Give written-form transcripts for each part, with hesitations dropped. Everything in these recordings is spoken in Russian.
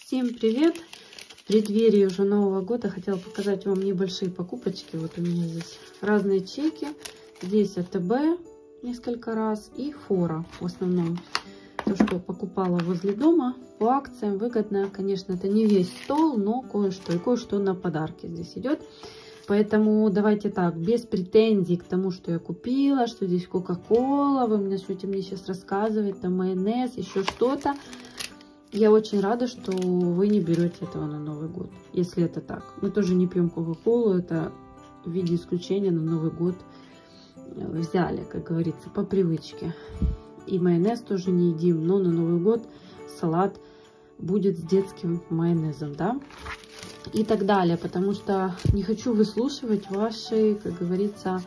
Всем привет! В преддверии уже Нового года хотела показать вам небольшие покупочки. Вот у меня здесь разные чеки. Здесь АТБ несколько раз и Фора в основном. То, что я покупала возле дома по акциям, выгодно. Конечно, это не весь стол, но кое-что. И кое-что на подарки здесь идет. Поэтому давайте так, без претензий к тому, что я купила, что здесь Кока-Кола, вы мне начнете мне сейчас рассказывать, там майонез, еще что-то. Я очень рада, что вы не берете этого на Новый год, если это так. Мы тоже не пьем Кока-Колу, это в виде исключения на Новый год взяли, как говорится, по привычке. И майонез тоже не едим, но на Новый год салат будет с детским майонезом, да? И так далее, потому что не хочу выслушивать ваши, как говорится,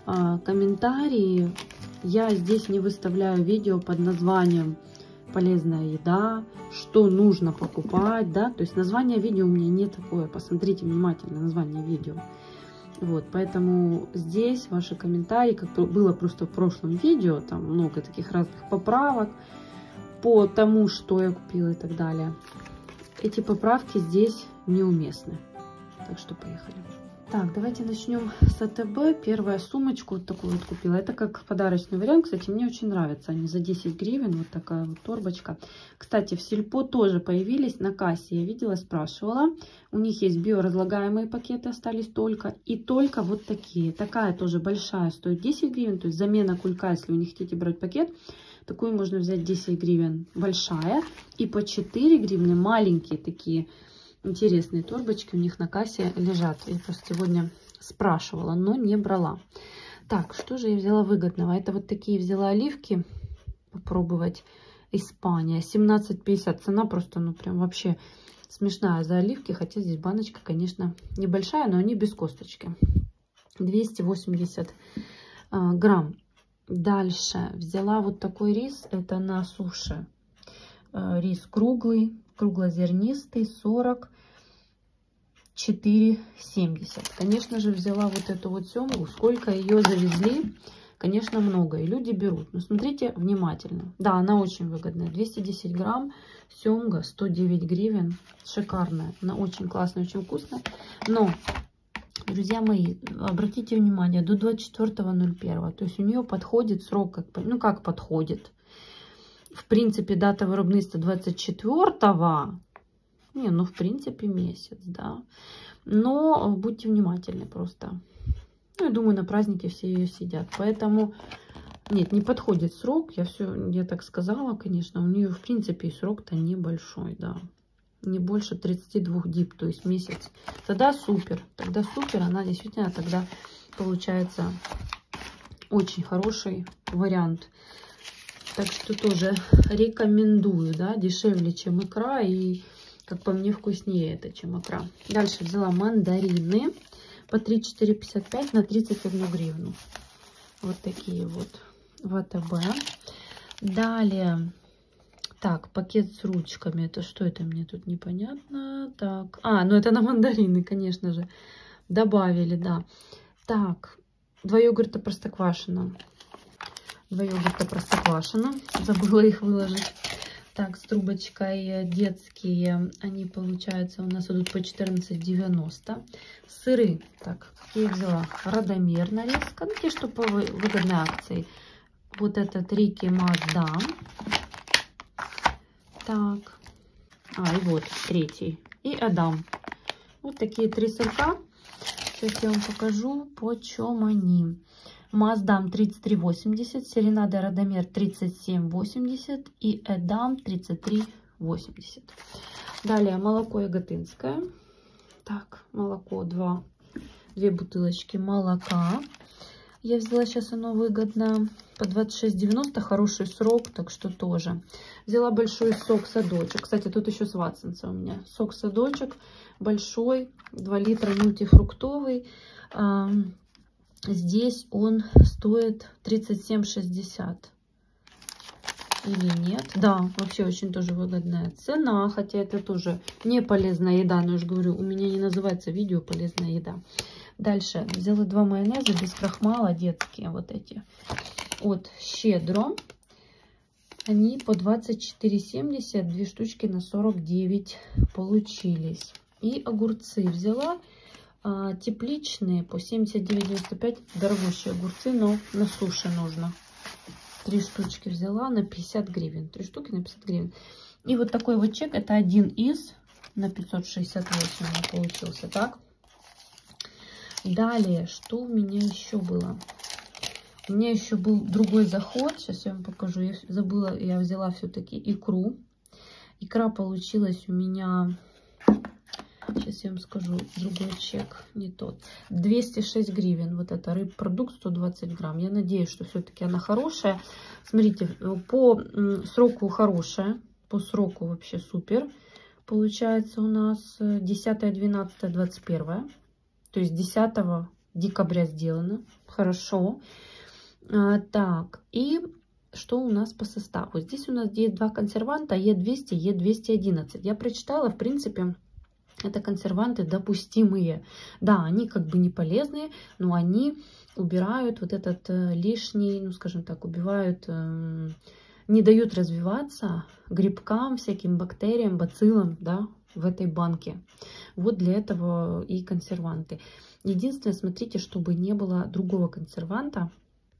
комментарии. Я здесь не выставляю видео под названием «Полезная еда», что нужно покупать, да, то есть название видео у меня не такое, посмотрите внимательно название видео. Вот, поэтому здесь ваши комментарии, как было просто в прошлом видео, там много таких разных поправок по тому, что я купила и так далее. Эти поправки здесь неуместны. Так что поехали. Так, давайте начнем с АТБ. Первая сумочку вот такую вот купила. Это как подарочный вариант. Кстати, мне очень нравится. Они за 10 гривен. Вот такая вот торбочка. Кстати, в Сельпо тоже появились на кассе. Я видела, спрашивала. У них есть биоразлагаемые пакеты, остались только. И только вот такие. Такая тоже большая стоит 10 гривен. То есть замена кулька, если вы не хотите брать пакет. Такую можно взять 10 гривен большая. И по 4 гривны маленькие такие интересные торбочки у них на кассе лежат. Я просто сегодня спрашивала, но не брала. Так, что же я взяла выгодного? Это вот такие взяла оливки. Попробовать. Испания. 17,50. Цена просто, ну прям вообще смешная за оливки. Хотя здесь баночка, конечно, небольшая, но они без косточки. 280 грамм. Дальше взяла вот такой рис. Это на суше. Рис круглый. Круглозернистый, 44,70. Конечно же, взяла вот эту вот семгу. Сколько ее завезли, конечно, много. И люди берут. Но смотрите внимательно. Да, она очень выгодная. 210 грамм. Семга 109 гривен. Шикарная. Она очень классная, очень вкусная. Но, друзья мои, обратите внимание, до 24.01. То есть у нее подходит срок, ну как подходит. В принципе, дата виробництва 24-го. Не, ну, в принципе, месяц, да. Но будьте внимательны просто. Ну, я думаю, на празднике все ее съедят. Поэтому, нет, не подходит срок. Я так сказала, конечно. У нее, в принципе, срок-то небольшой, да. Не больше 32 дип, то есть месяц. Тогда супер. Тогда супер. Она действительно тогда получается очень хороший вариант. Так что тоже рекомендую, да, дешевле, чем икра, и, как по мне, вкуснее это, чем икра. Дальше взяла мандарины по 34,55 на 31 гривну. Вот такие вот в АТБ. Далее, так, пакет с ручками. Это что это мне тут непонятно? Так, ну это на мандарины, конечно же, добавили, да. Так, 2 йогурта Простоквашино. 2 йогурта Простоквашино. Забыла их выложить. Так, с трубочкой детские. Они, получается, у нас идут по 14,90. Сыры. Так, какие взяла? Радомер нарезка. Ну, те, что по выгодной акции. Вот этот Рики Маасдам. Так. И вот третий. И Адам. Вот такие 3 сырка. Сейчас я вам покажу, почем они. Маасдам 33,80, Серенада Радомер 37,80 и Эдам 33,80. Далее молоко яготинское. Так, молоко 2 бутылочки молока. Я взяла, сейчас оно выгодно по 26,90, хороший срок, так что тоже. Взяла большой сок садочек. Кстати, тут еще с Ватсонса у меня. Сок садочек большой, 2 литра мультифруктовый. Здесь он стоит 37,60. Или нет? Да, вообще очень тоже выгодная цена. Хотя это тоже не полезная еда. Но я же говорю, у меня не называется видео полезная еда. Дальше взяла 2 майонеза без крахмала детские. Вот эти. От Щедро. Они по 24,70, 2 штучки на 49 получились. И огурцы взяла тепличные по 79,95. Дорогущие огурцы, но на суше нужно. 3 штучки взяла на 50 гривен. 3 штуки на 50 гривен. И вот такой вот чек. Это один из на 568 у меня получился. Так. Далее, что у меня еще было? У меня еще был другой заход. Сейчас я вам покажу. Я забыла, я взяла все-таки икру. Икра получилась у меня... Сейчас я вам скажу, другой чек, не тот. 206 гривен. Вот это рыбпродукт 120 грамм. Я надеюсь, что все-таки она хорошая. Смотрите, по сроку хорошая. По сроку вообще супер. Получается у нас 10, 12, 21. То есть 10 декабря сделано. Хорошо. Так, и что у нас по составу? Здесь у нас есть два консерванта, Е200, Е211. Я прочитала, в принципе, это консерванты допустимые. Да, они как бы не полезные, но они убирают вот этот лишний, ну скажем так, убивают, не дают развиваться грибкам, всяким бактериям, бациллам, да, в этой банке. Вот для этого и консерванты. Единственное, смотрите, чтобы не было другого консерванта.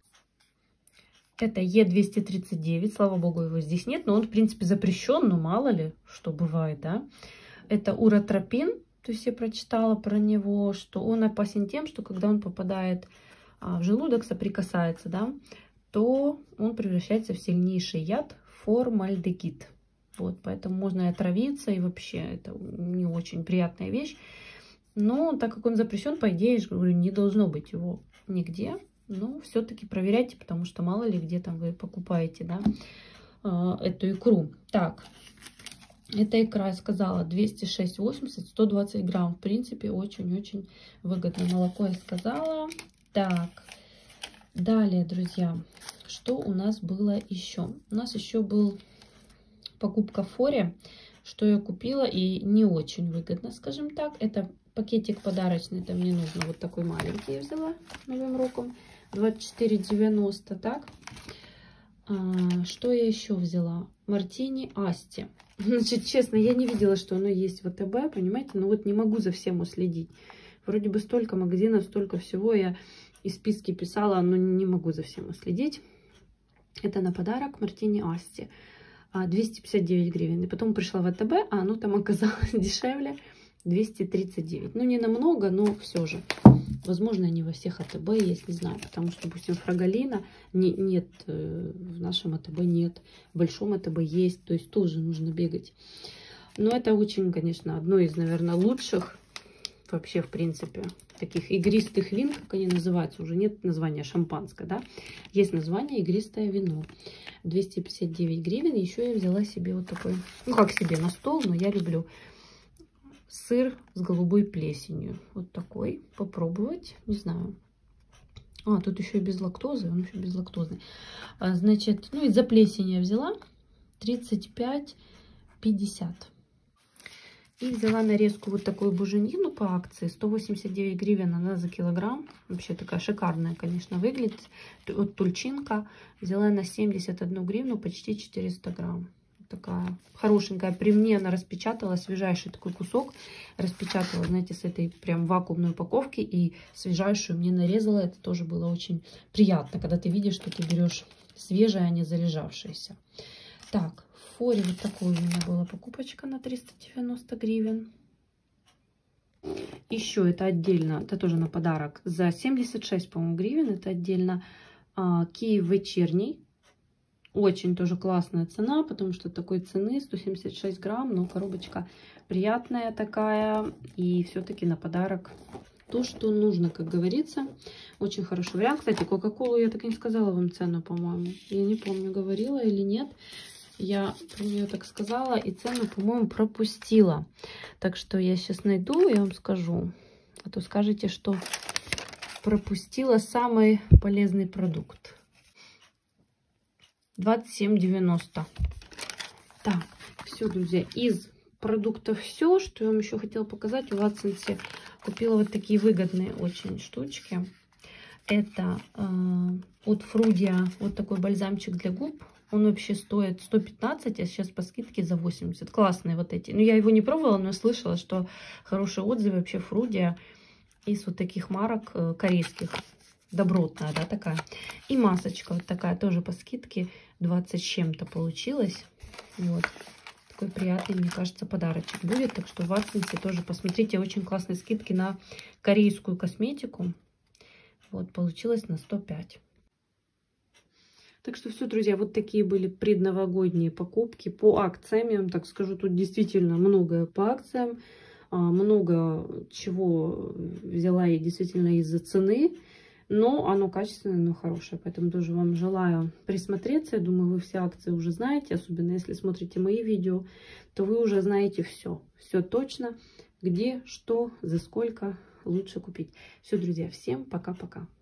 Это Е239, слава богу, его здесь нет, но он, в принципе, запрещен, но мало ли, что бывает, да. Это уротропин, то есть я прочитала про него, что он опасен тем, что когда он попадает в желудок, соприкасается, да, то он превращается в сильнейший яд формальдегид. Вот, поэтому можно и отравиться, и вообще это не очень приятная вещь. Но так как он запрещен, по идее, я говорю, не должно быть его нигде. Но все-таки проверяйте, потому что мало ли где там вы покупаете, да, эту икру. Так, эта икра, я сказала, 206,80, 120 грамм. В принципе, очень-очень выгодно. Молоко я сказала. Так, далее, друзья, что у нас было еще? У нас еще был покупка в Форе, что я купила и не очень выгодно, скажем так. Это пакетик подарочный, это мне нужно вот такой маленький я взяла Новым роком. 24,90, так. Что я еще взяла? Мартини Асти. Значит, честно, я не видела, что оно есть в АТБ, понимаете? Но вот не могу за всем уследить. Вроде бы столько магазинов, столько всего. Я из списки писала, но не могу за всем уследить. Это на подарок Мартини Асти. 259 гривен. И потом пришла в АТБ, а оно там оказалось дешевле. 239. Ну, не намного, но все же. Возможно, не во всех АТБ есть, не знаю. Потому что, допустим, фраголина нет, в нашем АТБ нет. В большом АТБ есть. То есть тоже нужно бегать. Но это очень, конечно, одно из, наверное, лучших вообще, в принципе, таких игристых вин, как они называются. Уже нет названия шампанское, да. Есть название игристое вино. 259 гривен. Еще я взяла себе вот такой, ну, как себе, на стол, но я люблю сыр с голубой плесенью. Вот такой. Попробовать. Не знаю. Тут еще и без лактозы. Он еще безлактозный. Значит, ну, из-за плесени я взяла 35,50. И взяла нарезку вот такую буженину по акции. 189 гривен она за килограмм. Вообще такая шикарная, конечно, выглядит. Вот тульчинка. Взяла на 71 гривну, почти 400 грамм. Такая хорошенькая. При мне она распечатала, свежайший такой кусок. Распечатала, знаете, с этой прям вакуумной упаковки. И свежайшую мне нарезала. Это тоже было очень приятно, когда ты видишь, что ты берешь свежее, а не залежавшееся. Так, в Форе вот такой у меня была покупочка на 390 гривен. Еще это отдельно, это тоже на подарок. За 76, по-моему, гривен. Это отдельно Киев вечерний. Очень тоже классная цена, потому что такой цены 176 грамм, но коробочка приятная такая. И все-таки на подарок то, что нужно, как говорится. Очень хороший вариант. Кстати, Кока-Колу я так и не сказала вам цену, по-моему. Я не помню, говорила или нет. Я про нее так сказала и цену, по-моему, пропустила. Так что я сейчас найду и вам скажу. А то скажете, что пропустила самый полезный продукт. 27,90. Так, все, друзья, из продуктов все, что я вам еще хотела показать. В Watsons купила вот такие выгодные очень штучки. Это от Фрудия вот такой бальзамчик для губ. Он вообще стоит 115, а сейчас по скидке за 80. Классные вот эти. Ну, я его не пробовала, но слышала, что хорошие отзывы вообще Фрудия из вот таких марок корейских. Добротная, да, такая. И масочка вот такая, тоже по скидке 20 с чем-то получилась. Вот. Такой приятный, мне кажется, подарочек будет. Так что в Ватсонсе тоже посмотрите. Очень классные скидки на корейскую косметику. Вот, получилось на 105. Так что все, друзья, вот такие были предновогодние покупки по акциям. Я вам так скажу, тут действительно многое по акциям. Много чего взяла я действительно из-за цены. Но оно качественное, но хорошее. Поэтому тоже вам желаю присмотреться. Я думаю, вы все акции уже знаете. Особенно если смотрите мои видео, то вы уже знаете все. Все точно, где, что, за сколько лучше купить. Все, друзья, всем пока-пока.